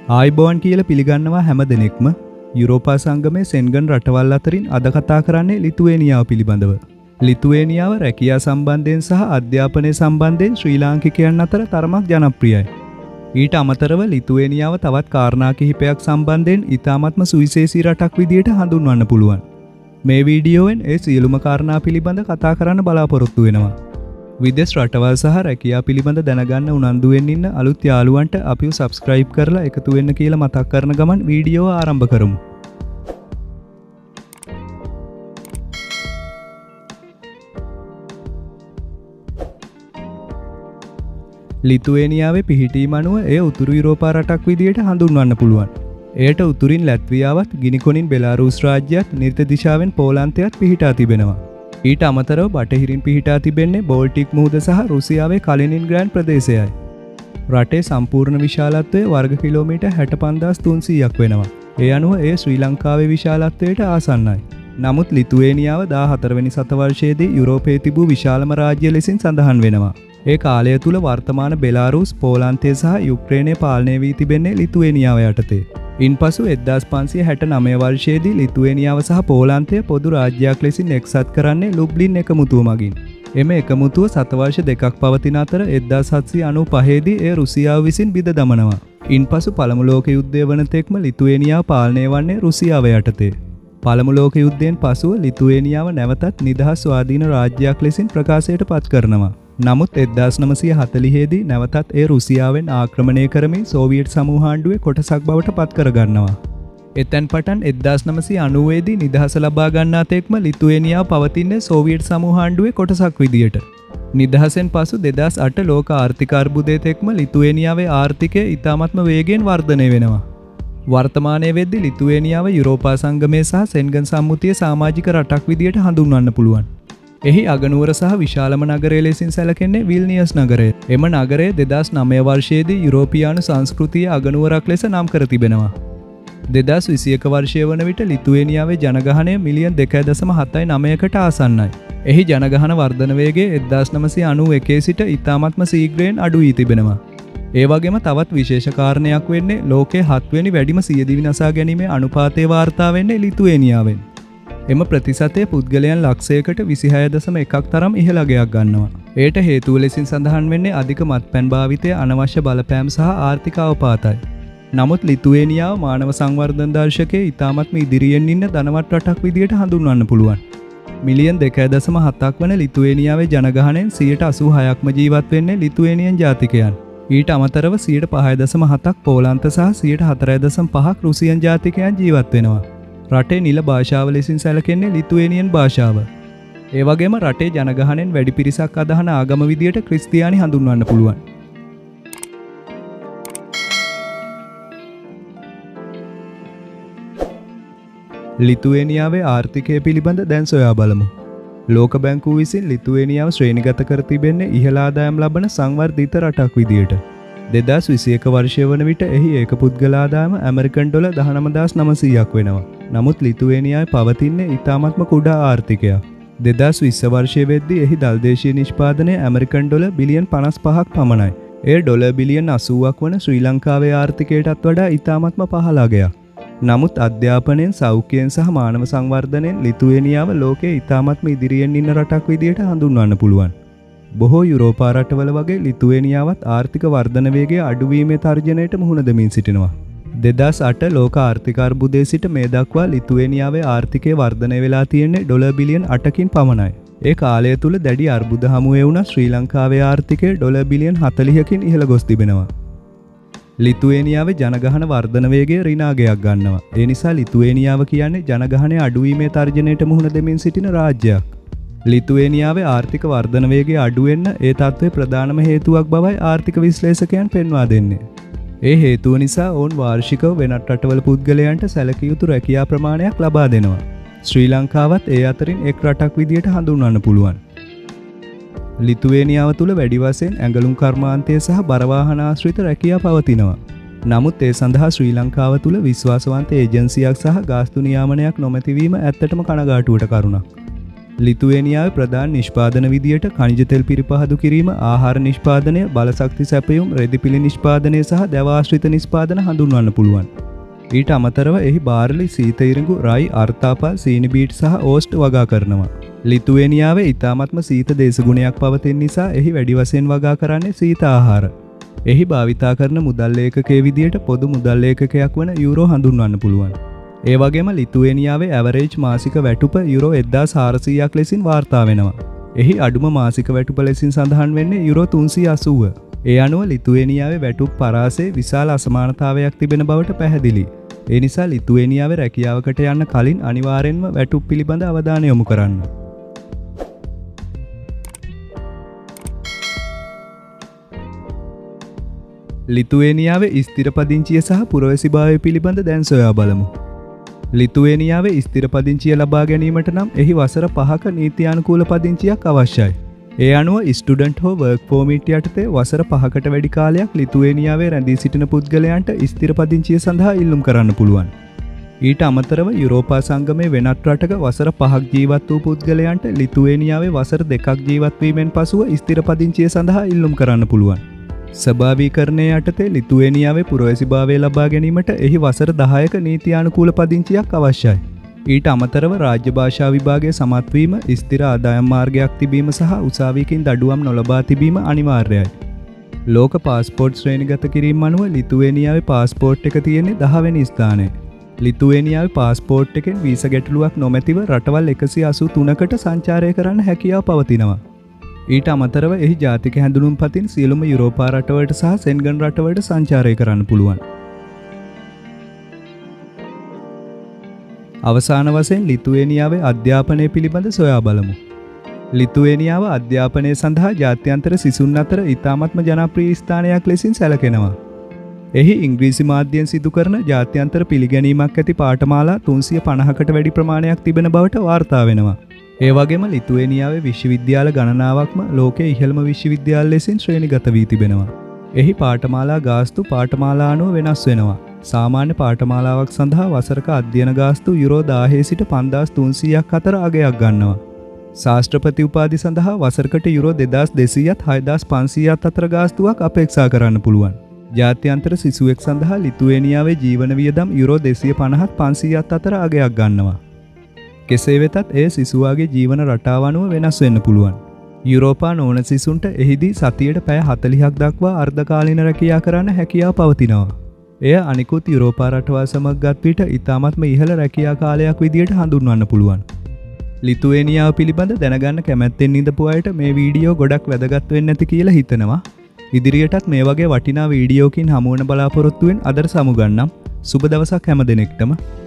ආයිබෝන් කියලා පිළිගන්නවා හැම දෙනෙක්ම. යුරෝපා සංගමේ සෙන්ගන් රටවල් අතරින් අද කතා කරන්නේ ලිතුවේනියාව පිළිබඳව. ලිතුවේනියාව රැකියා සම්බන්ධයෙන් සහ අධ්‍යාපනය සම්බන්ධයෙන් ශ්‍රී ලාංකිකයන් අතර තරමක් ජනප්‍රියයි. ඊට අමතරව ලිතුවේනියාව තවත් කාරණා කිහිපයක් සම්බන්ධයෙන් ඉතාමත්ම සුවිශේෂී රටක් විදියට හඳුන්වන්න පුළුවන්. මේ වීඩියෝවෙන් ඒ සියලුම කාරණා පිළිබඳ කතා කරන්න බලාපොරොත්තු වෙනවා. විදේශ රටවල් සහ රැකියා පිළිබඳ දැනගන්න උනන්දුවෙන් ඉන්න අලුත් යාළුවන්ට අපිව සබ්ස්ක්‍රයිබ් කරලා එකතු වෙන්න කියලා මතක් කරන ගමන් වීඩියෝව ආරම්භ කරමු. ලිතුවේනියාවේ පිහිටීම අනුව එය උතුරු යුරෝපා රටක් විදියට හඳුන්වන්න පුළුවන්. එයට උතුරින් ලැත්වියාවත්, ගිනිකොනින් බෙලාරුස් රාජ්‍යයත්, නිර්ත දිශාවෙන් පෝලන්තයත් පිහිටා තිබෙනවා. ඊට අමතරව බටහිරින් පිහිටා තිබෙන්නේ බෝල්ටික් මුහුද සහ රුසියාවේ කලිනින්ග්‍රෑඩ් ප්‍රදේශයයි. රටේ සම්පූර්ණ විශාලත්වය වර්ග කිලෝමීටර් 65300ක් වෙනවා. ඒ අනුව එය ශ්‍රී ලංකාවේ විශාලත්වයට ආසන්නයි. නමුත් ලිතුවේනියාව 14 වෙනි සතවර්ෂයේදී යුරෝපයේ තිබූ විශාලම රාජ්‍ය ලෙසින් සඳහන් වෙනවා. ඒ කාලය තුල වර්තමාන බෙලාරුස්, පෝලන්තය සහ යුක්රේනය පාලනය වී තිබෙන්නේ ලිතුවේනියාව යටතේ. ඉන්පසු 1569 වර්ෂයේදී ලිතුවේනියාව සහ පෝලන්තය පොදු රාජ්‍යයක් ලෙසින් එක්සත් කරන්නේ ලුබ්ලින් එකමුතුව මගින්. එම එකමුතුව සතවර්ෂ දෙකක් පවතින අතර 1795 දී එය රුසියාව විසින් බිඳ දමනවා. ඉන්පසු පළමු ලෝක යුද්ධය වන තෙක්ම ලිතුවේනියාව පාලනය වන්නේ රුසියාව යටතේ. පළමු ලෝක යුද්ධයෙන් පසුව ලිතුවේනියාව නැවතත් නිදහස් ස්වාධීන රාජ්‍යයක් ලෙසින් ප්‍රකාශයට පත් කරනවා. නමුත් 1940 දී නැවතත් ඒ රුසියාවෙන් ආක්‍රමණය කරමින් සෝවියට් සමූහාණ්ඩුවේ කොටසක් බවට පත් කරගන්නවා. එතැන් පටන් 1990 දී නිදහස ලබා ගන්නා තෙක්ම ලිතුවේනියාව පවතින්නේ සෝවියට් සමූහාණ්ඩුවේ කොටසක් විදියට. නිදහසෙන් පසු 2008 ලෝක ආර්ථික අර්බුදයේ තෙක්ම ලිතුවේනියාවේ ආර්ථිකය ඉතාමත්ම වේගයෙන් වර්ධනය වෙනවා. වර්තමානයේ වෙද්දී ලිතුවේනියාව යුරෝපා සංගමයේ සහ සෙන්ගන් සම්මුතියේ සමාජික රටක් විදියට හඳුන්වන්න පුළුවන්. එහි අගනුවර සහ විශාලම නගරය ලෙසින් සැලකෙන්නේ විල්නියස් නගරය. එම නගරය 2009 වර්ෂයේදී යුරෝපියානු සංස්කෘතියේ අගනුවරක් ලෙස නම් කර තිබෙනවා. 2021 වර්ෂය වන විට ලිතුවේනියාවේ ජනගහනය මිලියන් 2.79කට ආසන්නයි. එහි ජනගහන වර්ධන වේගය 1991 සිට ඉතාමත්ම ශීඝ්‍රයෙන් අඩු වී තිබෙනවා. ඒ වගේම තවත් විශේෂ කාරණයක් වෙන්නේ ලෝකයේ 7 වෙනි වැඩිම සියදිවි නසා ගැනීමේ අනුපාතය වාර්තා වෙන්නේ ලිතුවේනියාවෙන්. එම ප්‍රතිශතය පුද්ගලයන් ලක්ෂයකට 26.1ක් තරම් ඉහළ අගයක් ගන්නවා. එයට හේතුව ලෙසින් සඳහන් වෙන්නේ අධික මත්පැන් භාවිතය, අනවශ්‍ය බලපෑම් සහ ආර්ථික අවපාතයි. නමුත් ලිතුවේනියාව මානව සංවර්ධන දර්ශකයේ ඉතාමත්ම ඉදිරියෙන් ඉන්න ධනවත් රටක් විදියට හඳුන්වන්න පුළුවන්. මිලියන් 2.7ක් වන ලිතුවේනියාවේ ජනගහනයෙන් 86%ක්ම ජීවත් වෙන්නේ ලිතුවේනියන් ජාතිකයන්. ඊට අමතරව 5.7ක් පෝලන්ත සහ 4.5ක් රුසියන් ජාතිකයන් ජීවත් වෙනවා. රටේ නිල භාෂාව ලෙසින් සැලකෙන්නේ ලිතුවේනියන් භාෂාව. ඒ වගේම රටේ ජනගහනයෙන් වැඩි පිරිසක් අදහන ආගම විදියට ක්‍රිස්තියානි හඳුන්වන්න පුළුවන්. ලිතුවේනියාවේ ආර්ථිකය පිළිබඳ දැන් සොයා බලමු. ලෝක බැංකුව විසින් ලිතුවේනියාව ශ්‍රේණිගත කර තිබෙන්නේ ඉහළ ආදායම් ලබන සංවර්ධිත රටක් විදියට. 2021 වර්ෂය වන විට එහි ඒක පුද්ගල ආදායම ඇමරිකන් ඩොලර් 19900ක් වෙනවා. නමුත් ලිතුවේනියාවේ පවතින්නේ ඉතාමත්ම කුඩා ආර්ථිකයක්. 2020 වර්ෂය වෙද්දී එහි දල්දේශීය නිෂ්පාදනය ඇමරිකන් ඩොලර් බිලියන් 55ක් පමණයි. එය ඩොලර් බිලියන් 80ක් වන ශ්‍රී ලංකාවේ ආර්ථිකයටත් වඩා ඉතාමත්ම පහළ අගයක්. නමුත් අධ්‍යාපනයෙන්, සෞඛ්‍යයෙන් සහ මානව සංවර්ධනයෙන් ලිතුවේනියාව ලෝකයේ ඉතාමත්ම ඉදිරියෙන් ඉන්න රටක් විදියට හඳුන්වන්න පුළුවන්. බොහෝ යුරෝපා රටවල වගේ ලිතුවේනියාවත් ආර්ථික වර්ධන වේගය අඩුවීමේ තර්ජනයට මුහුණ දෙමින් සිටිනවා. 2008 ලෝක ආර්ථික අර්බුදයේ සිට මේ දක්වා ලිතුවේනියාවේ ආර්ථිකය වර්ධනය වෙලා තියෙන්නේ ඩොලර් බිලියන් 8කින් පමණයි. ඒ කාලය තුල දැඩි අර්බුද හමුවේ වුණ ශ්‍රී ලංකාවේ ආර්ථිකය ඩොලර් බිලියන් 40කින් ඉහළ ගොස් තිබෙනවා. ලිතුවේනියාවේ ජනගහන වර්ධන වේගය ඍණාගයක් ගන්නවා. ඒ නිසා ලිතුවේනියාව කියන්නේ ජනගහනය අඩුවීමේ තර්ජනයට මුහුණ දෙමින් සිටින රාජ්‍යයක්. ලිතුවේනියාවේ ආර්ථික වර්ධන වේගය අඩු වෙන්න ඒ තත්ත්වයේ ප්‍රධානම හේතුවක් බවයි ආර්ථික විශ්ලේෂකයන් පෙන්වා දෙන්නේ. ඒ හේතුව නිසා ඔවුන් වාර්ෂිකව වෙනත් රටවල පුද්ගලයන්ට සැලකිය යුතු රැකියා ප්‍රමාණයක් ලබා දෙනවා. ශ්‍රී ලංකාවත් ඒ අතරින් එක් රටක් විදියට හඳුන්වන්න පුළුවන්. ලිතුවේනියාව තුළ වැඩි වශයෙන් ඇඟලුම් කර්මාන්තය සහ බර වාහන ආශ්‍රිත රැකියා පවතිනවා. නමුත් ඒ සඳහා ශ්‍රී ලංකාව තුළ විශ්වාසවන්ත ඒජන්සියක් සහ ගාස්තු නියාමනයක් නොමැතිවීම ඇත්තටම කනගාටුවට කරුණක්. ලිතුවේනියාවේ ප්‍රධාන නිෂ්පාදන විදියට khනිජ තෙල් පිරිපහදු කිරීම, ආහාර නිෂ්පාදනය, බලශක්ති සැපයුම්, රෙදි නිෂ්පාදනය සහ දැව ආශ්‍රිත නිෂ්පාදන හඳුන්වන්න පුළුවන්. ඊට අමතරව එහි බාර්ලි, සීත ඉරිඟු, රයි, අර්තාපල්, සීනි බීට් සහ ඕස්ට් වගා කරනවා. ලිතුවේනියාවේ ඉතාමත්ම සීත දේශගුණයක් පවතින නිසා එහි වැඩි වශයෙන් වගා කරන්නේ සීත ආහාර. එහි භාවිතා කරන මුදල් ලේඛකයේ විදියට පොදු මුදල් ලේඛකයක් වන යුරෝ හඳුන්වන්න පුළුවන්. ඒ වගේම ලිතුවේනියාවේ ඇවරේජ් මාසික වැටුප යුරෝ 1400ක් ලෙසින් වාර්තා වෙනවා. එහි අඩුම මාසික වැටුප ලෙසින් සඳහන් වෙන්නේ යුරෝ 380. ඒ අනුව ලිතුවේනියාවේ වැටුප් පරාසයේ විශාල අසමානතාවයක් තිබෙන බවට පැහැදිලි. ඒ නිසා ලිතුවේනියාවේ රැකියාවකට යන්න කලින් අනිවාර්යෙන්ම වැටුප් පිළිබඳ අවධානය යොමු කරන්න. ලිතුවේනියාවේ ස්ථිර පදිංචිය සහ පුරවැසිභාවය පිළිබඳ දැන් සොයා බලමු. ලිතුවේනියාවේ ස්ථිර පදිංචිය ලබා ගැනීමට නම් එහි වසර 5ක නීතියානුකූල පදිංචියක් අවශ්‍යයි. ඒ අනුව ස්ටුඩන්ට් හෝ වර්ක් පර්මිට් යටතේ වසර 5කට වැඩි කාලයක් ලිතුවේනියාවේ රැඳී සිටින පුද්ගලයන්ට ස්ථිර පදිංචිය සඳහා ඉල්ලුම් කරන්න පුළුවන්. ඊට අමතරව යුරෝපා සංගමයේ වෙනත් රටක වසර 5ක් ජීවත් වූ පුද්ගලයන්ට ලිතුවේනියාවේ වසර 2ක් ජීවත් වීමෙන් පසුව ස්ථිර පදිංචිය සඳහා ඉල්ලුම් කරන්න පුළුවන්. ස්වභාවීකරණය යටතේ ලිතුවේනියාවේ පුරවැසිභාවය ලබා ගැනීමට එහි වසර 10ක නීතියානුකූල පදිංචියක් අවශ්‍යයි. ඊට අමතරව රාජ්‍ය භාෂා විභාගයේ සමත් වීම, ස්ථිර ආදායම් මාර්ගයක් තිබීම සහ උසාවියකින් දඩුවම් නොලබා තිබීම අනිවාර්යයි. ලෝක පාස්පෝර්ට් ශ්‍රේණිගත කිරීම අනුව ලිතුවේනියාවේ පාස්පෝර්ට් එක තියෙන්නේ 10 වෙනි ස්ථානයේ. ලිතුවේනියාවේ පාස්පෝර්ට් එකෙන් වීසා ගැටලුවක් නොමැතිව රටවල් 183කට සංචාරය කරන්න හැකියාව පවතිනවා. ඊට අමතරව එහි ජාතික හැඳුනුම්පතින් සියලුම යුරෝපා රටවලට සහ සෙන්ගන් රටවලට සංචාරය කරන්න පුළුවන්. අවසාන වශයෙන් ලිතුවේනියාවේ අධ්‍යාපනය පිළිබඳ සොයා බලමු. ලිතුවේනියාව අධ්‍යාපනය සඳහා ජාත්‍යන්තර සිසුන් අතර ඉතාමත්ම ජනප්‍රිය ස්ථානයක් ලෙසින් සැලකෙනවා. එහි ඉංග්‍රීසි මාධ්‍යයෙන් සිදු කරන ජාත්‍යන්තර පිළිගැනීමක් ඇති පාඨමාලා 350කට වැඩි ප්‍රමාණයක් තිබෙන බවට වාර්තා වෙනවා. ඒ වගේම ලිතුවේනියාවේ විශ්වවිද්‍යාල ගණනාවක්ම ලෝකයේ ඉහළම විශ්වවිද්‍යාල ලෙසින් ශ්‍රේණිගත වී තිබෙනවා. එහි පාඨමාලා ගාස්තු පාඨමාලා අනුව වෙනස් වෙනවා. සාමාන්‍ය පාඨමාලාවක් සඳහා වසරක අධ්‍යයන ගාස්තු යුරෝ 1000 සිට 5300ක් අතර අගයක් ගන්නවා. ශාස්ත්‍රපති උපාධි සඳහා වසරකට යුරෝ 2200ත් 6500ත් අතර ගාස්තුවක් අපේක්ෂා කරන්න පුළුවන්. ජාත්‍යන්තර සිසුවෙක් සඳහා ලිතුවේනියාවේ ජීවන වියදම් යුරෝ 250ත් 500ත් අතර අගයක් ගන්නවා. කෙසේ වෙතත් එය සිසුවාගේ ජීවන රටාව අනුව වෙනස් වෙන්න පුළුවන්. යුරෝපා නොවන සිසුන්ට එහිදී සතියට පැය 40ක් දක්වා අර්ධකාලීන රැකියාව කරන්න හැකියාව පවතිනවා. එය අනිකුත් යුරෝපා රටවල් සමග ගත් විට ඉතාමත්ම ඉහළ රැකියා කාලයක් විදියට හඳුන්වන්න පුළුවන්. ලිතුවේනියාව පිළිබඳ දැනගන්න කැමැත්තෙන් ඉඳපු අයට මේ වීඩියෝ ගොඩක් වැදගත් වෙන්න ඇති කියලා හිතනවා. ඉදිරියටත් මේ වගේ වටිනා වීඩියෝකින් හමු වෙන බලාපොරොත්තුවෙන් අද සමුගන්නම්. සුබ දවසක් හැම දිනෙකටම.